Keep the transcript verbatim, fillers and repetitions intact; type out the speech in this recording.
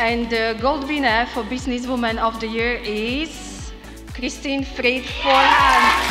And the gold winner for Businesswoman of the Year is Christine Fried Forehand.